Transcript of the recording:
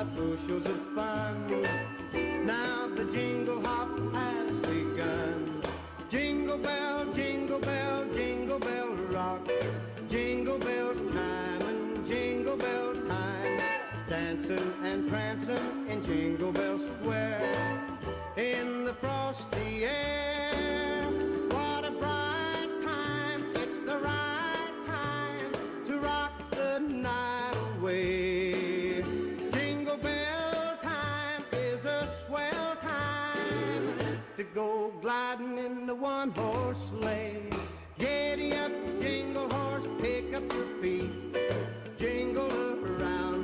bushels of fun. Now the jingle hop has begun. Jingle bell, jingle bell, jingle bell rock. Jingle bells time and jingle bell time. Dancing and prancing in Jingle Bell Square. In the frosty air, what a bright time. It's the right time to rock the night away. Jingle bell time is a swell time to go gliding in the one-horse sleigh. Giddy up, jingle horse, pick up your feet. Jingle around